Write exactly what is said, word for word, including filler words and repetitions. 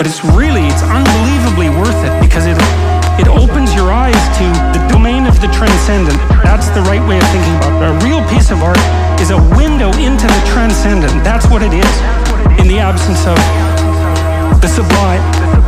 it's really, it's unbelievably worth it, because it it opens your eyes to the domain of the transcendent. That's the right way of thinking about it. A real piece of art is a window into the transcendent. That's what it is, in the absence of the sublime.